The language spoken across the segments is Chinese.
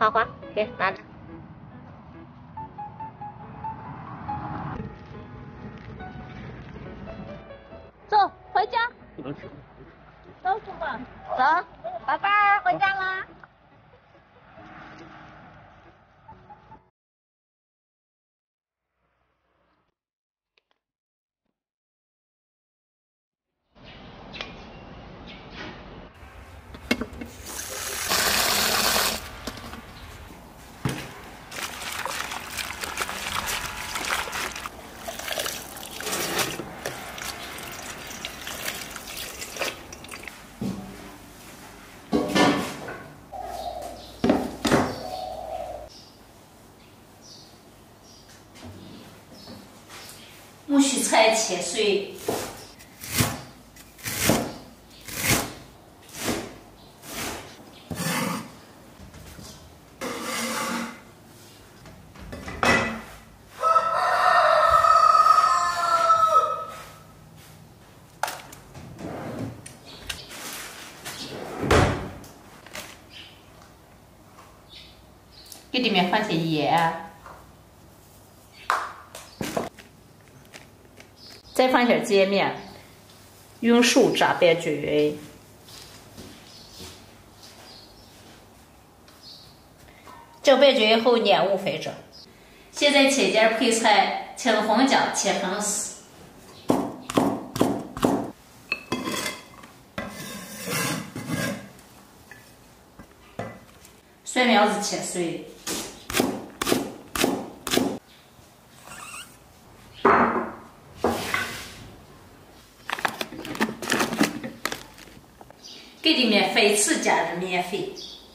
花花，给拿着。走，回家。 不能吃。 走，叔吧。走，拜拜，回家啦。 苜蓿菜切碎，给里面放些盐。 再放些碱面，用手炸拌均。搅拌均以后腌5分钟。现在切件配菜，青红姜切粉丝，蒜苗子切碎。 给里面分次加入面粉，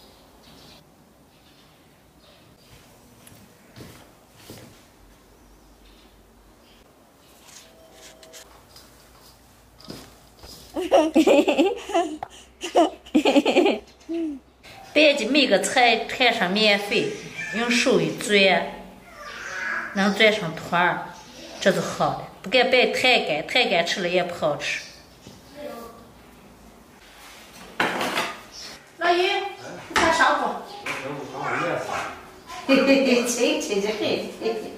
别的每个菜摊上面粉，用手一攥，能攥成团儿，这就好了。不该摆太干，太干吃了也不好吃。 老于，你快上锅。嘿嘿嘿，亲的很。嘿嘿。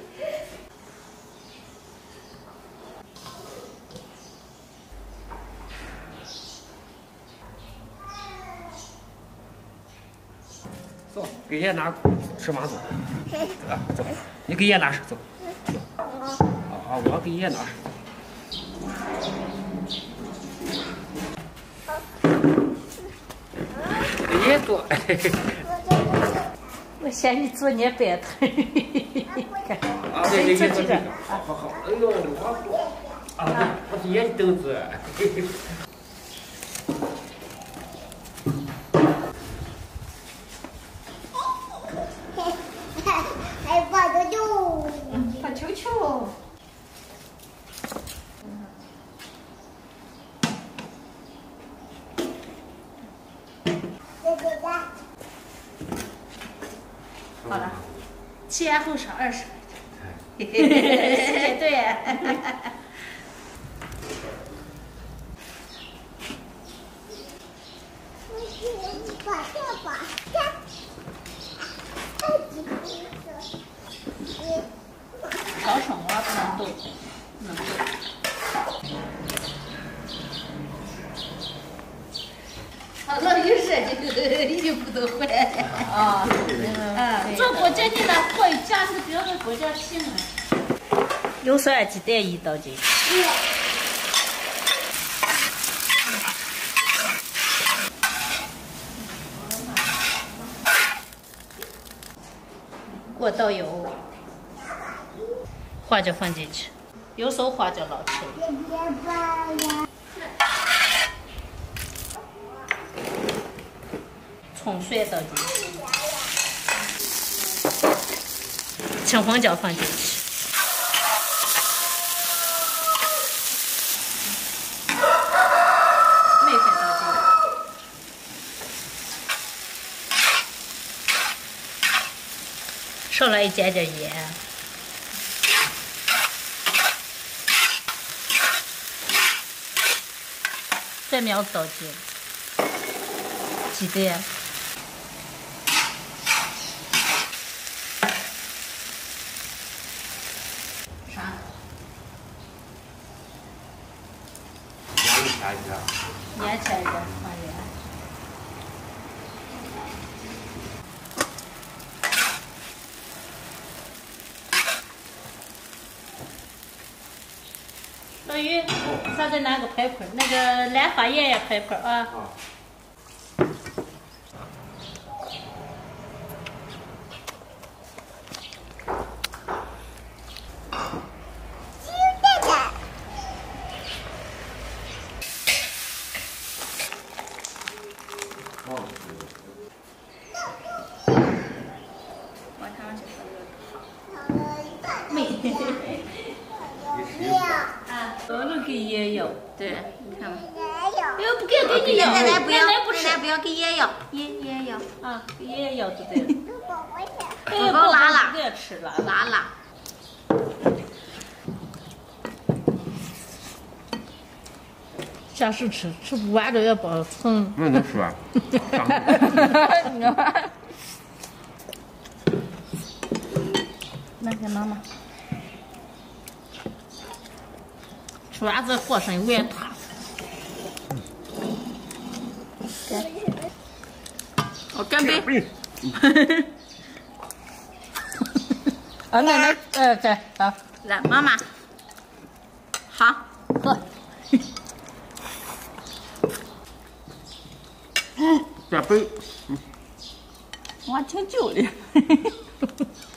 走，给爷拿吃饭走。啊，走，你给爷拿吃走。啊，我给爷拿吃。 别做， 我嫌你做年板凳。 啊，对，做这个，好好，哎呦，我是眼豆子。 还抱球球， 抱球球。 好了，前后上20块钱。对。搞什么不能动，不能动。老有热就不都坏啊。做果酱你拿火一夹，你不要给果酱醒了。油蒜鸡蛋1倒进去。锅倒油，花椒放进去，有时候花椒老吃。葱蒜倒进去，青红椒放进去，梅粉倒进去，上来一点点盐，蒜苗子倒进，鸡蛋。 下去啊。 粘起来的，放盐。老于，咱再拿个拍盆，那个兰花叶也拍盆啊。往上去啊，都能给爷咬，对，你看吧。要不给你咬， 奶奶不要， 奶奶不是奶奶不要给爷咬，爷咬。 啊，给爷爷咬就对了。 宝宝拉拉， 不要吃了， 拉拉。 下次吃不完都要包成。 那能吃完？ 那给妈妈。吃完再和上一碗汤。 我干杯！ 啊，奶奶，对，好， 来，妈妈，好， 喝。 干杯！ 我挺久的。